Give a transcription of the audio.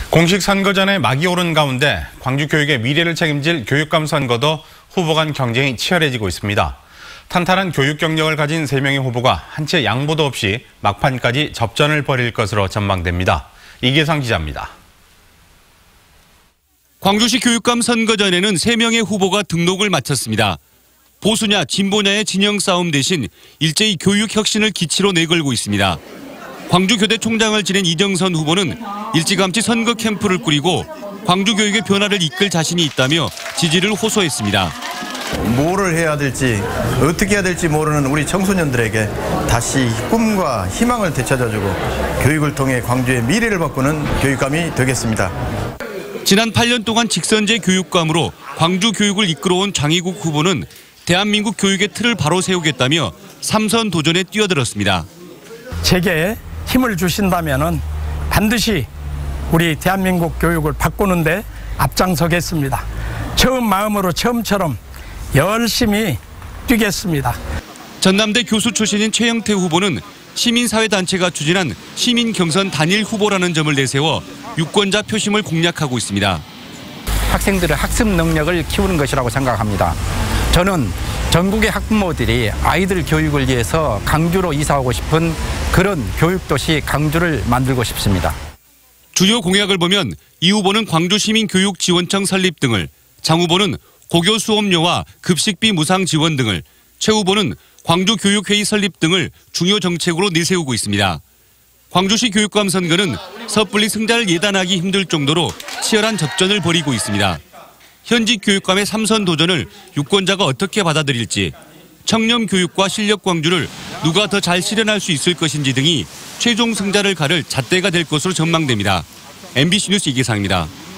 공식 선거전에 막이 오른 가운데 광주교육의 미래를 책임질 교육감 선거도 후보 간 경쟁이 치열해지고 있습니다. 탄탄한 교육 경력을 가진 3명의 후보가 한 채 양보도 없이 막판까지 접전을 벌일 것으로 전망됩니다. 이계상 기자입니다. 광주시 교육감 선거전에는 3명의 후보가 등록을 마쳤습니다. 보수냐 진보냐의 진영 싸움 대신 일제히 교육 혁신을 기치로 내걸고 있습니다. 광주교대 총장을 지낸 이정선 후보는 일찌감치 선거 캠프를 꾸리고 광주교육의 변화를 이끌 자신이 있다며 지지를 호소했습니다. 뭐를 해야 될지 어떻게 해야 될지 모르는 우리 청소년들에게 다시 꿈과 희망을 되찾아주고 교육을 통해 광주의 미래를 바꾸는 교육감이 되겠습니다. 지난 8년 동안 직선제 교육감으로 광주 교육을 이끌어온 장희국 후보는 대한민국 교육의 틀을 바로 세우겠다며 3선 도전에 뛰어들었습니다. 제게 힘을 주신다면은 반드시 우리 대한민국 교육을 바꾸는데 앞장서겠습니다. 처음 마음으로 처음처럼 열심히 뛰겠습니다. 전남대 교수 출신인 최영태 후보는 시민사회단체가 추진한 시민경선 단일 후보라는 점을 내세워 유권자 표심을 공략하고 있습니다. 학생들의 학습 능력을 키우는 것이라고 생각합니다. 저는 전국의 학부모들이 아이들 교육을 위해서 강주로 이사하고 싶은 그런 교육도시 강주를 만들고 싶습니다. 주요 공약을 보면 이 후보는 광주시민교육지원청 설립 등을, 장 후보는 고교 수업료와 급식비 무상 지원 등을, 최 후보는 광주교육회의 설립 등을 중요 정책으로 내세우고 있습니다. 광주시 교육감 선거는 섣불리 승자를 예단하기 힘들 정도로 치열한 접전을 벌이고 있습니다. 현직 교육감의 3선 도전을 유권자가 어떻게 받아들일지, 청렴 교육과 실력 광주를 누가 더 잘 실현할 수 있을 것인지 등이 최종 승자를 가를 잣대가 될 것으로 전망됩니다. MBC 뉴스 이계상입니다.